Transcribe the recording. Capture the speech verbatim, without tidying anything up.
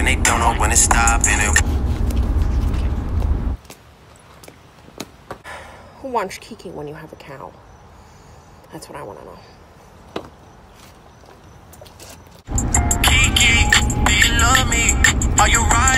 and they don't know when to stop. And it Who wants Kiki when you have a cow? That's what I want to know. Kiki, do you love me? Are you right?